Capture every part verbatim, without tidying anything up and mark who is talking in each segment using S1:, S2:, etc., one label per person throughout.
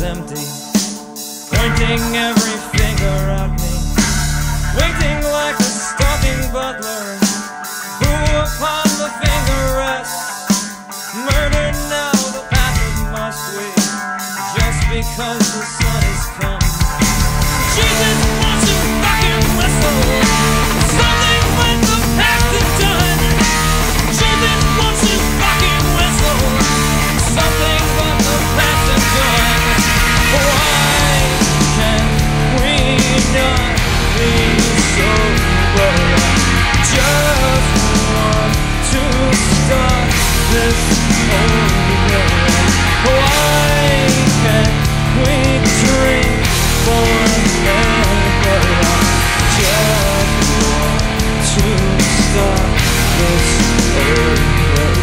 S1: is empty, pointing every finger at me, waiting like a stalking butler, who upon the finger rests. Murder now, the passive must we, just because the sun has come. Jesus wants to fucking whistle, something when the past is done. Jesus wants to fucking whistle, something when the past is done. Why can we not be sober? Just want to start this over. Why can't we drink forever? Just want to start this over.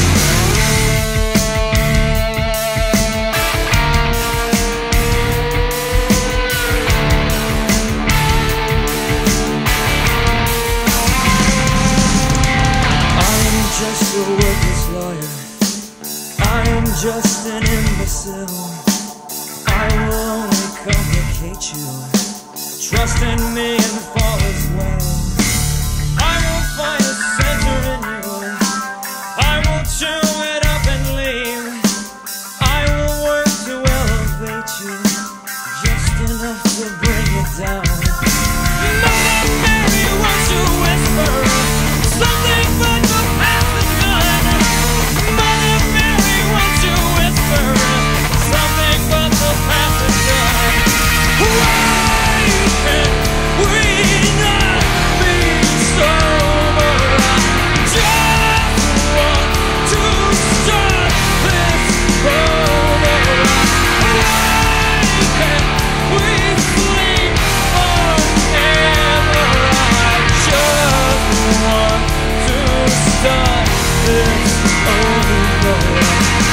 S1: Just a worthless lawyer, I am just an imbecile. I will only complicate you. Trust in me and fall as well. I will find a center in you. I will chew it up and leave. I will work to elevate you, just enough to bring it down. Mother Mary, won't you whisper something but the past is done? Mother Mary, won't you whisper something but the past is done? Why can't we not be sober? Just want to start this over. Why can't we sleep forever? I just want to start this over.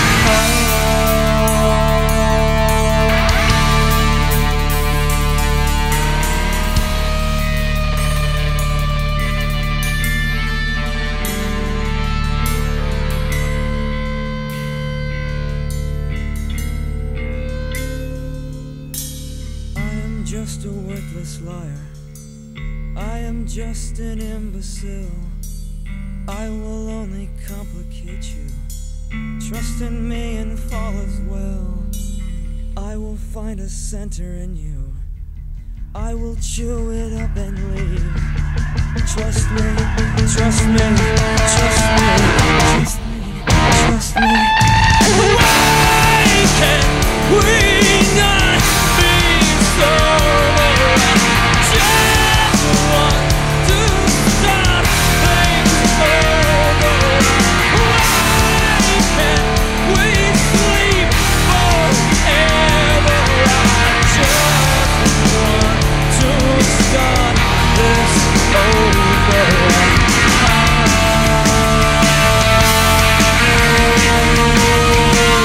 S1: I am just a worthless liar. I am just an imbecile. I will only complicate you. Trust in me and fall as well. I will find a center in you. I will chew it up and leave. Trust me, trust me, trust me, trust me, trust me. Why can't we not be sober? Just want to start things over. Why can't we sleep forever? I just want to start this over. I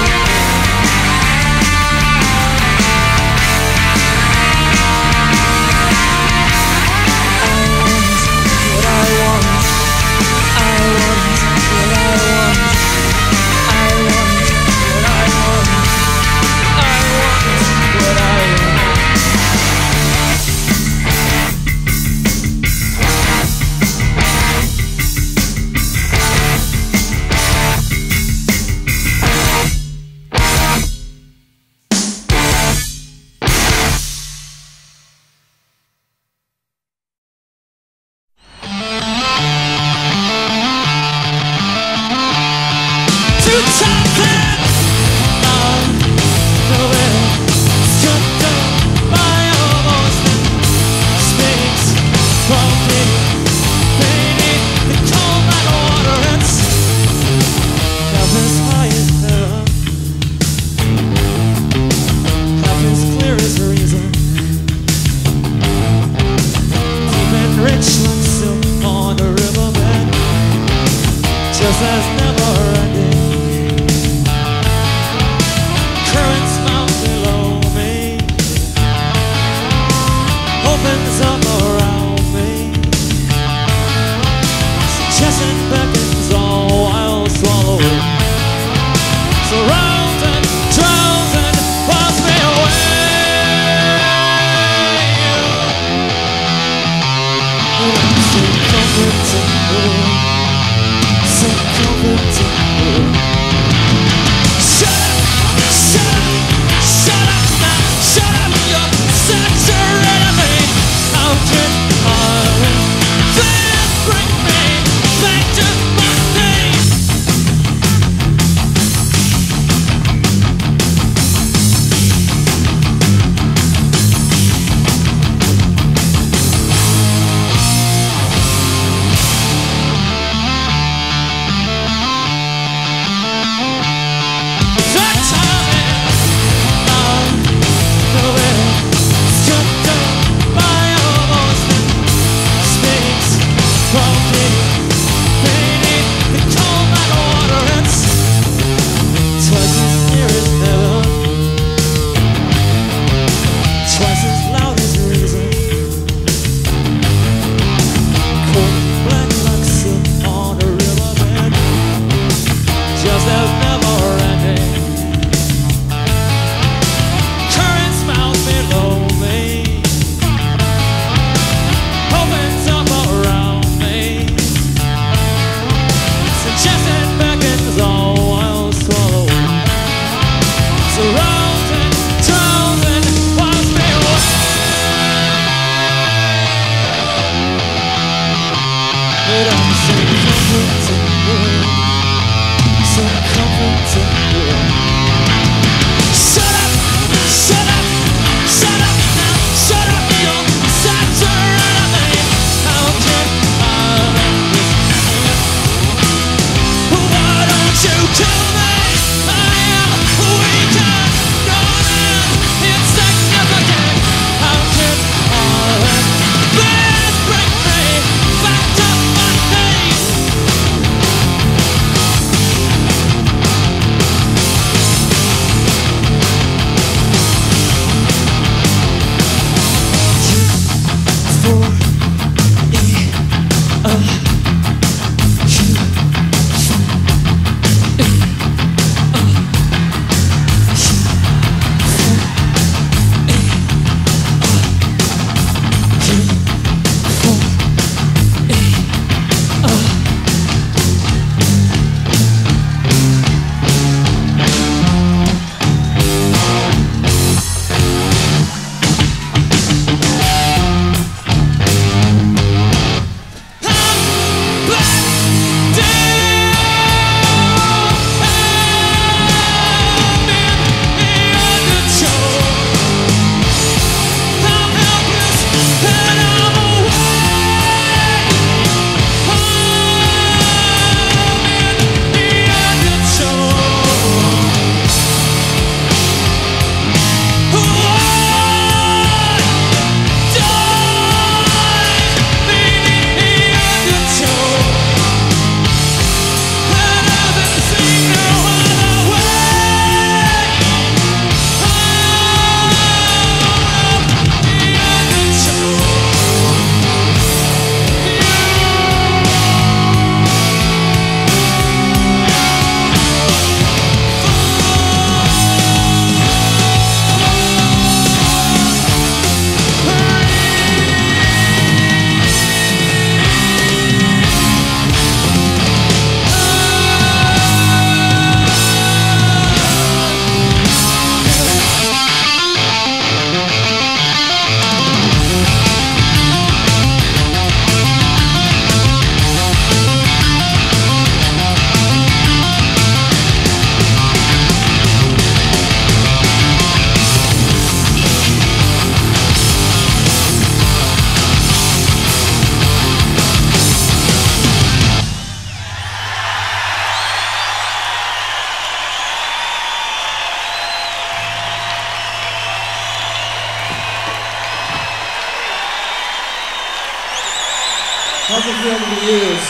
S2: How's it feel to be used?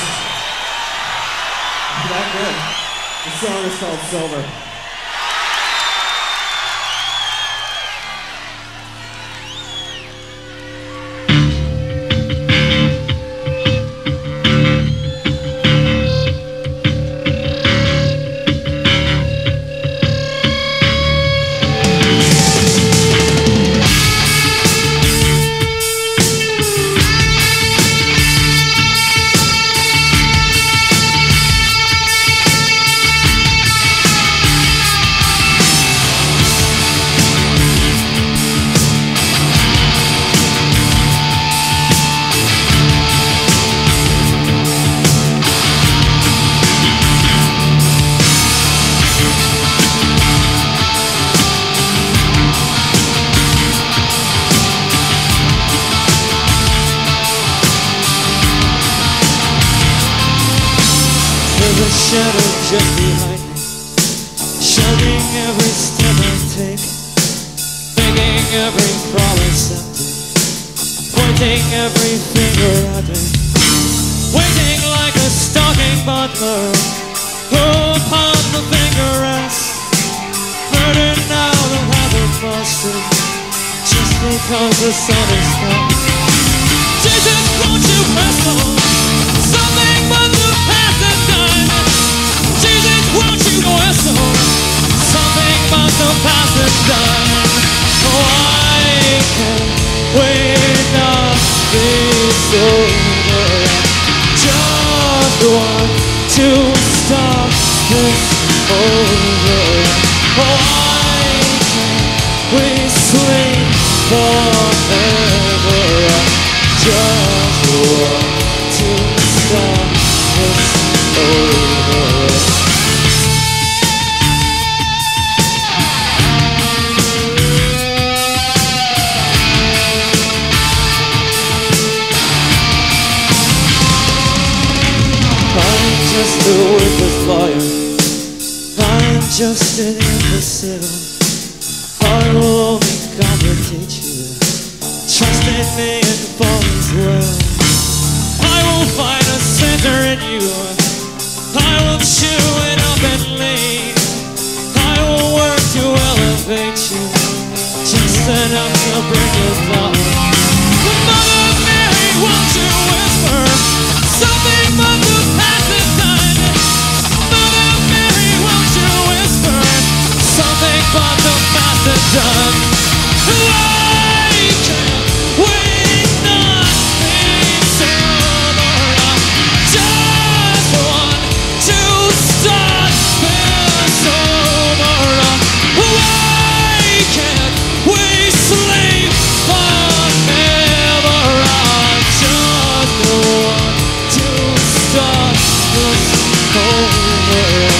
S2: That good. The song is called Silver.
S1: Shadow just behind me, shunning every step I take, making every promise empty, pointing every finger at me, waiting like a stalking butler, who upon the finger rests, murdered now the weather busted, just because the sun is gone. Jesus, won't you wrestle something but the past is done? Jesus, won't you whistle something but the past is done? Why can we not be sober? Just want to stop this over. Why can't we sleep forever? Just want to stop this over. Just a worthless liar, I'm just an imbecile. I will only complicate you. Trust in me and fall as well. I will find a center in you. I will chew it up and lean. I will work to elevate you, just enough to bring you down. Mother Mary, won't you whisper something but the past is done? Mother Mary, won't you whisper something but the past is done? Why can't we not be sober? Just want to start this over. Why can't we sleep forever? I just want to start this over.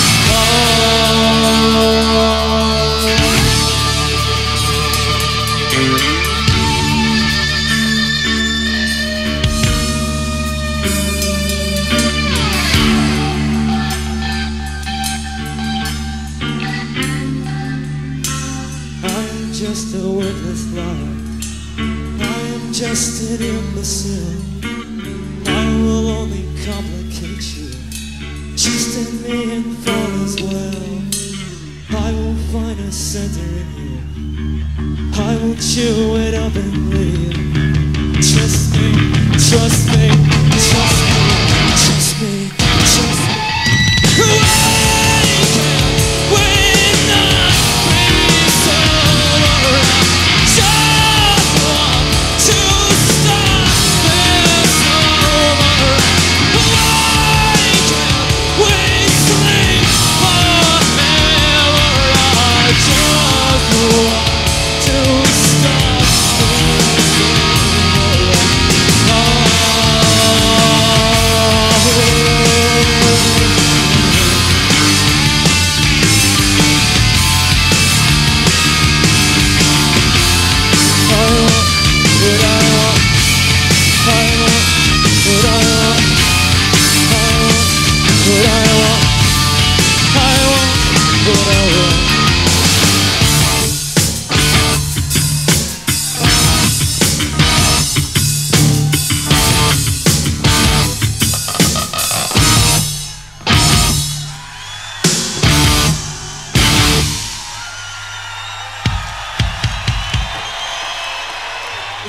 S1: I'm just a worthless liar. I am just an imbecile. I will only complicate you. Trust in me and fall as well. I will find a center in you. I will chew it up and leave. Trust me, trust me, trust me, trust me, trust me. Why can't we not be sober? Just want to start this over. Why can't we sleep forever? I just want to start this over. Oh.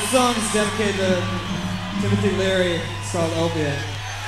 S2: This song is dedicated to Timothy Leary. It's called Opiate.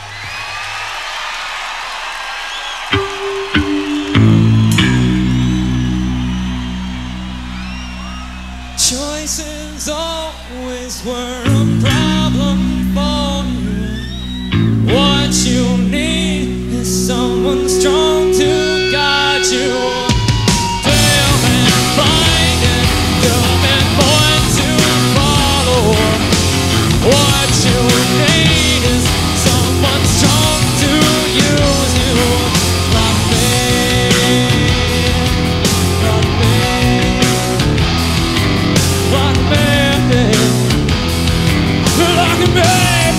S1: Choices always were a problem for you. What you need is someone strong to guide you. Dim and blind and dumb and born to follow. What you need is someone strong to use you. Like me, like me. Like me, like me.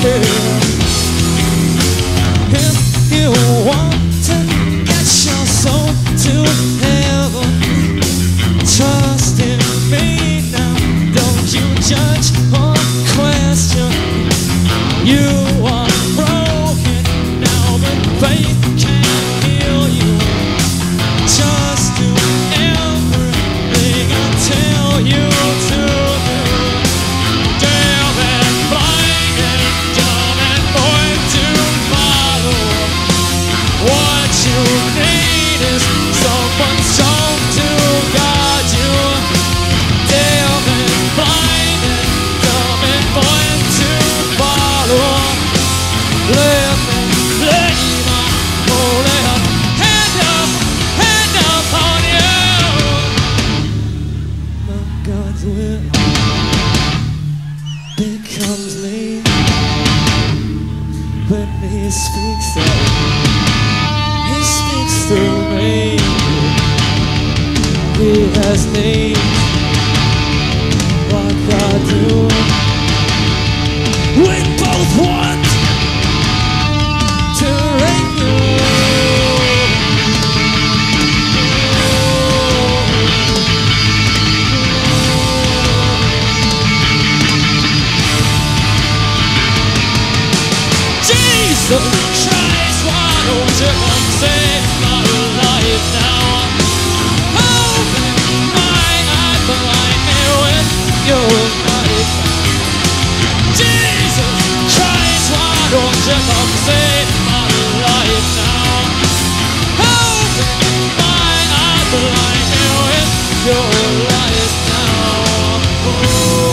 S1: If you want to get your soul to heaven, trust in me now. Don't you judge or question. You are broken now, but faith can heal you. Just do everything I tell you to do. Damn and blind and dumb and born to follow. What you need is someone strong to guide you. Damn and blind and dumb and born to follow. Let me lay my holy hand up, hand up on you. My God's will becomes me when He speaks up. He speaks through me. He has names like I do. We both want to reign you. Jesus Christ, why don't you come save my life now? Open my eyes, blind me with your light. Jesus Christ, why don't you come save my life now? Open my eyes, blind me with your light now. Oh.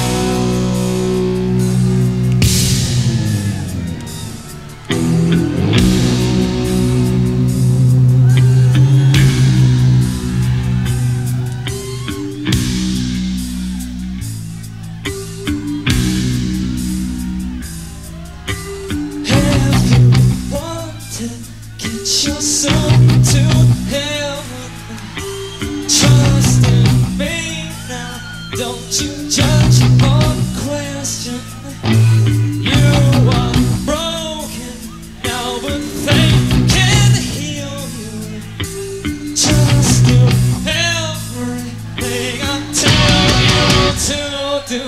S1: Your soul to heaven, trust in me now. Don't you judge or question. You are broken now, but faith can heal you. Just do everything I tell you to do.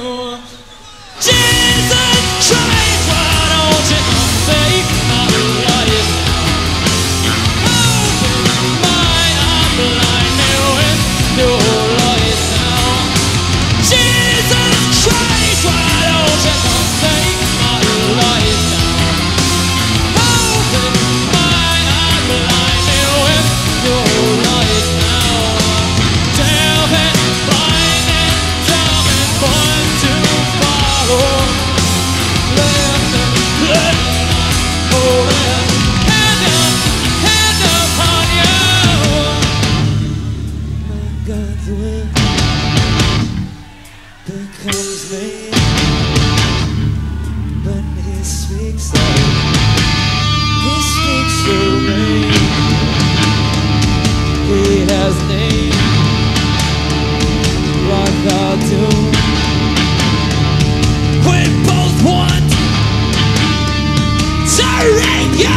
S1: Jesus Christ, why don't you come save my life? Your light now. Jesus Christ, why don't you come save my life now? Open my eyes, blind me with your light now. Deaf and blind and dumb and born to follow. Let me let my holy hand up, hand up on you. God's will becomes me when He speaks up. He speaks through me. He has names like I do. We both want to reign you.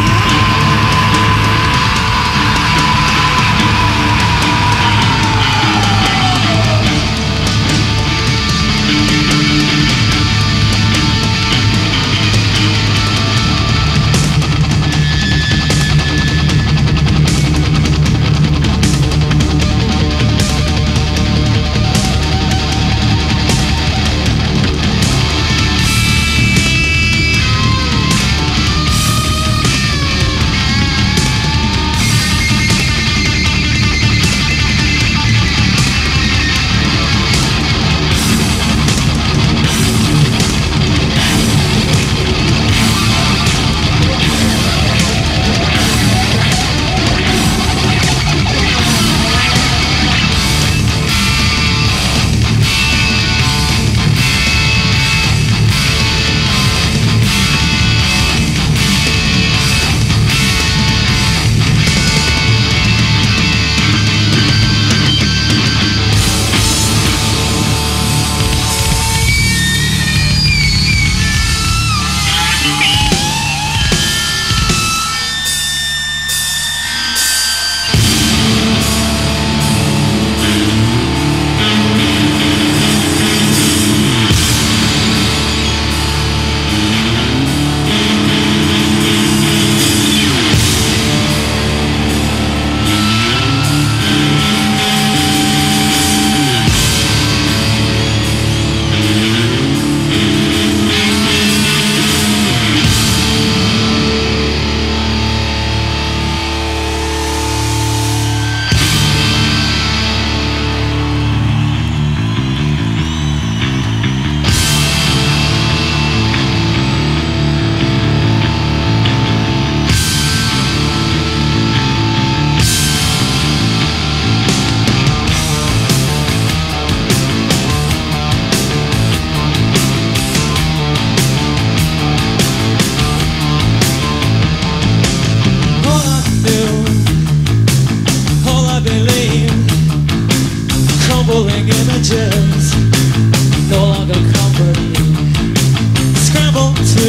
S1: pulling images no longer comfort me. Scramble to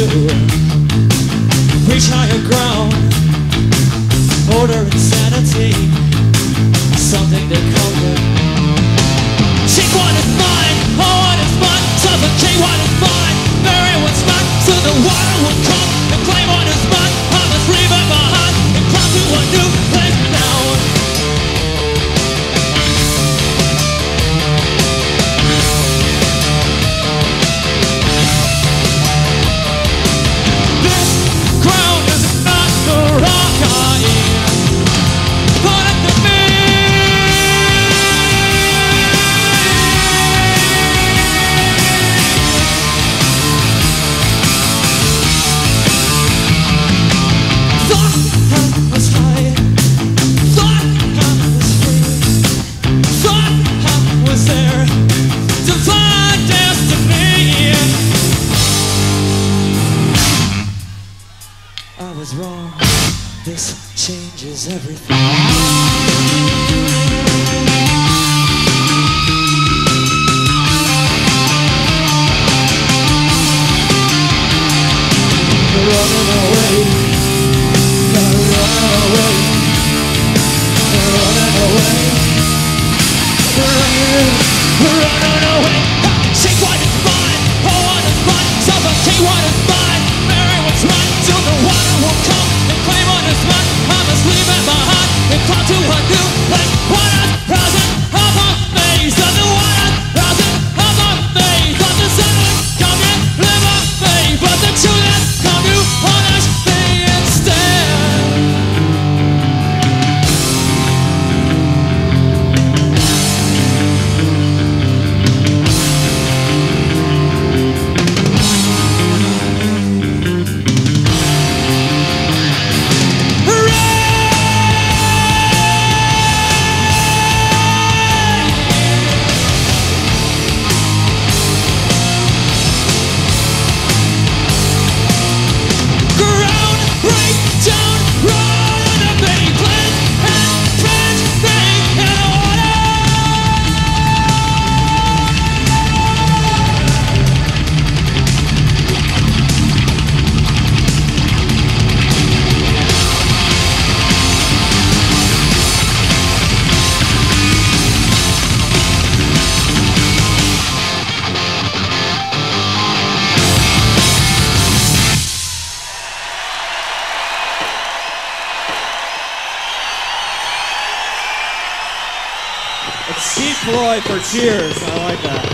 S1: reach higher ground, order insanity, something to comfort me. Take what is mine, oh what is mine, suffocate what is mine, bury what's mine, so the water will come and claim what is mine. I must leave it behind and climb to a new place now. This ground is not the rock I am, but at the me. Wrong. This changes everything. Running away, running away, running away, running, running away. Take what is mine, oh what is mine, suffocate what is mine, bury what's mine, till the water will come and claim what is mine. I must leave it behind and climb to a new place. Water rising up on face of the water, rising up on face of the sun. Come and live on faith, but the truth is come you punish me instead. For cheers, I like that.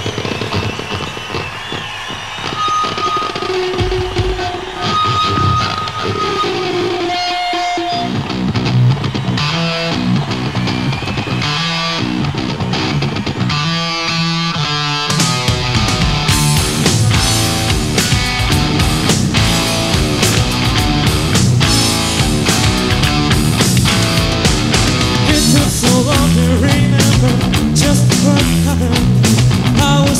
S1: It took so long to remember just what happened. I was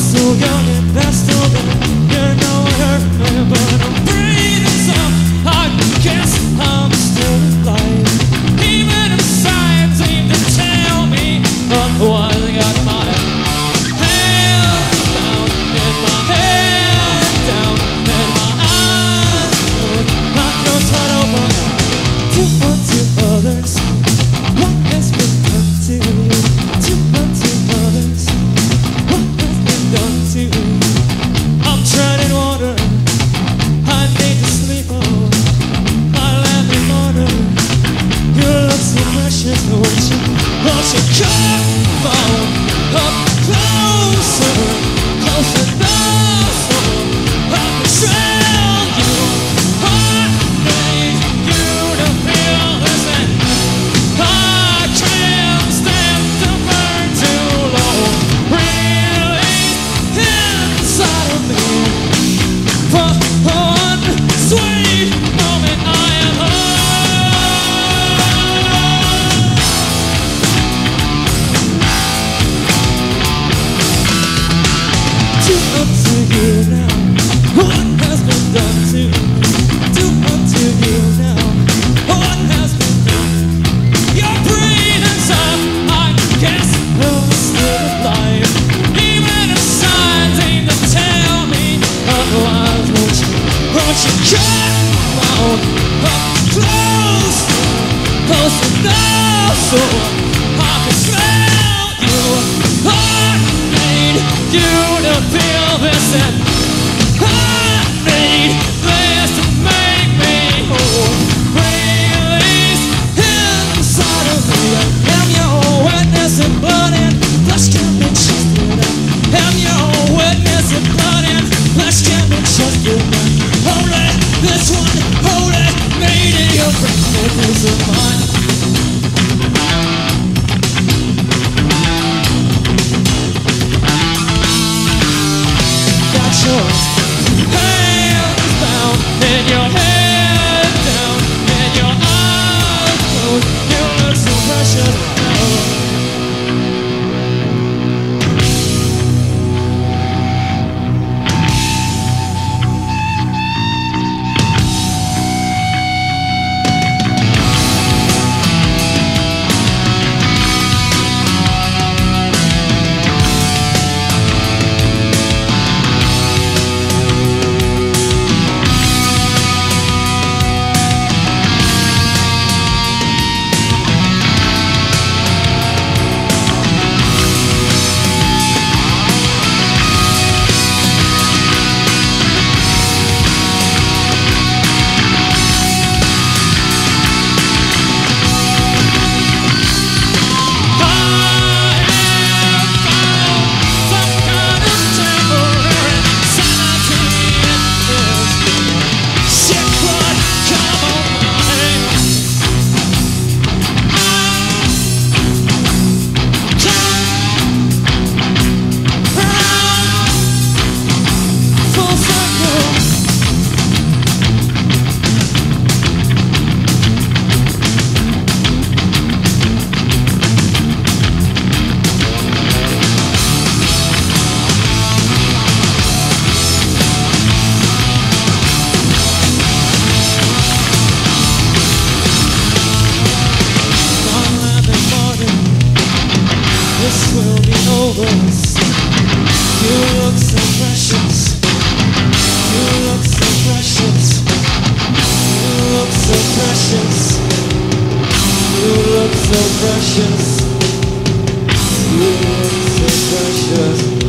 S1: taking over us. You look so precious. You look so precious. You look so precious. You look so precious. You look so precious.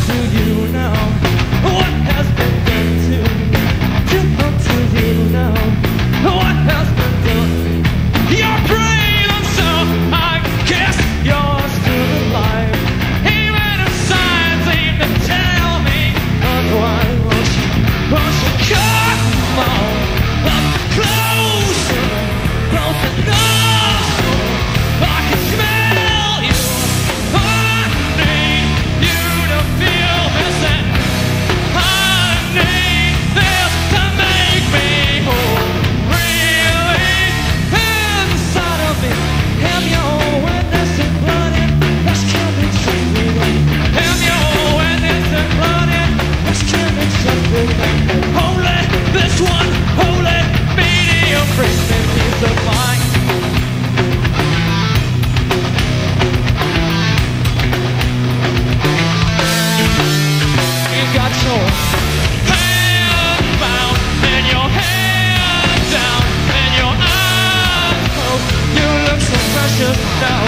S1: to you now. What has been done to to come to you now? What has been done? You're brave and so I guess you're still alive. Even if signs seem to tell me otherwise. Won't you, won't you come on up closer, close enough so I can smell you. I need you to feel this, and I need this to make me whole. Really, inside of me, am your witness and blooded. Let's kill me truly. Am your witness and blooded. Let's kill me truly. Holy, this one, holy, medium, bring me peace of mind. You got your hand bound and your head down and your eyes closed. You look so precious now.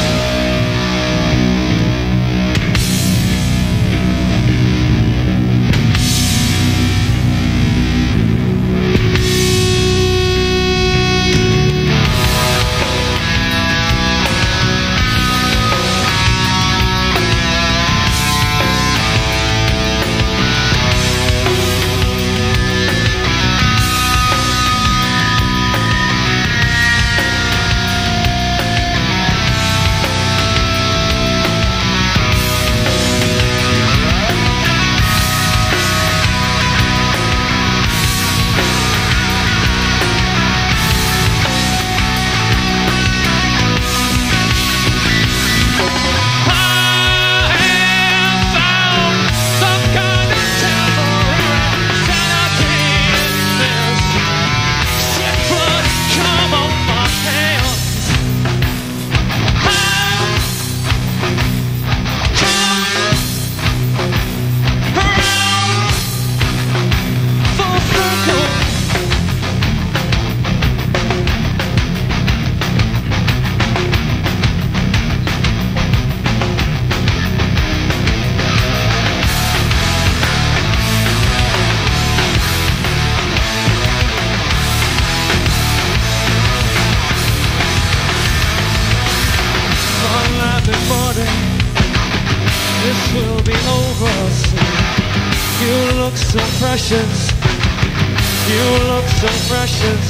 S1: This will be over soon. You look so precious. You look so precious.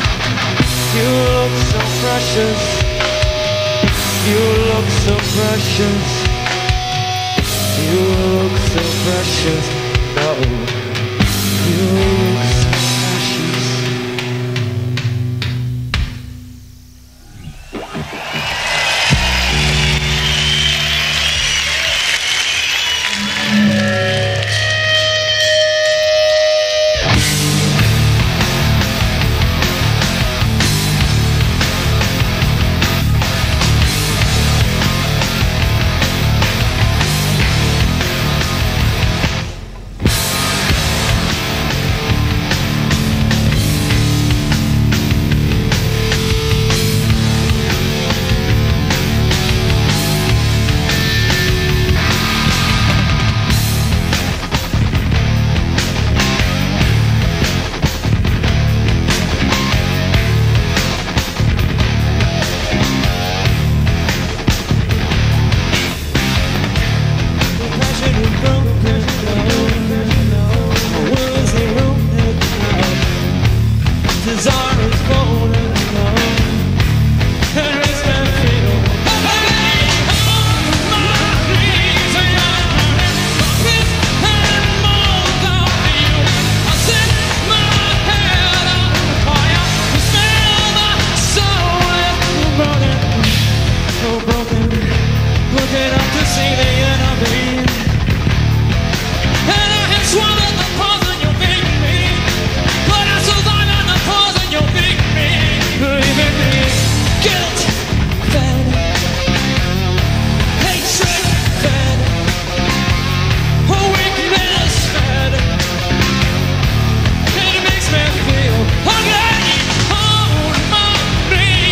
S1: You look so precious. You look so precious. You look so precious. No. You look so precious.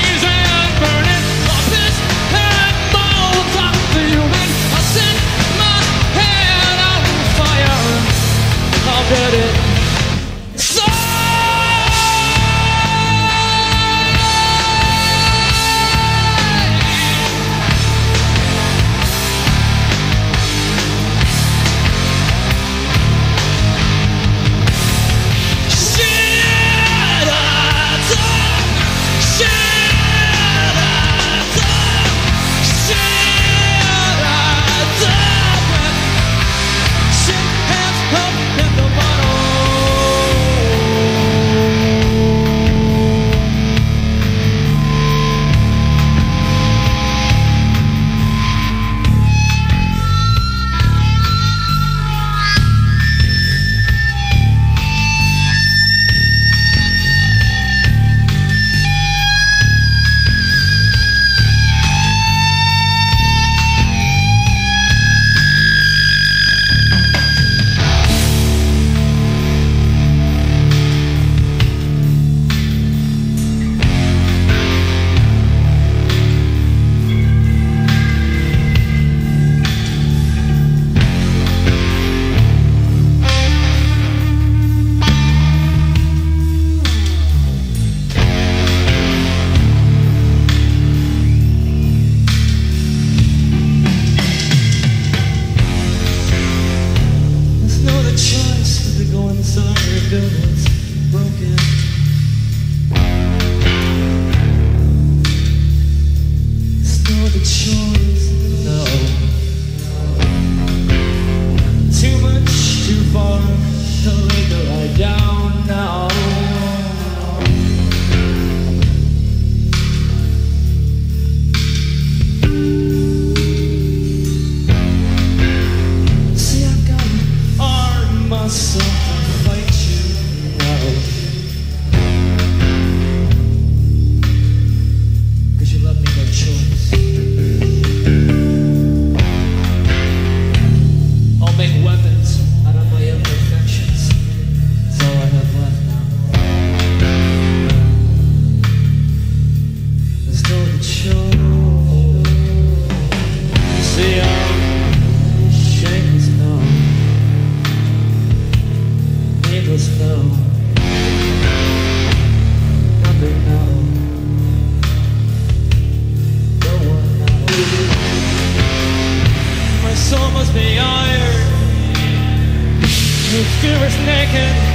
S1: My must be iron. Who skewers naked.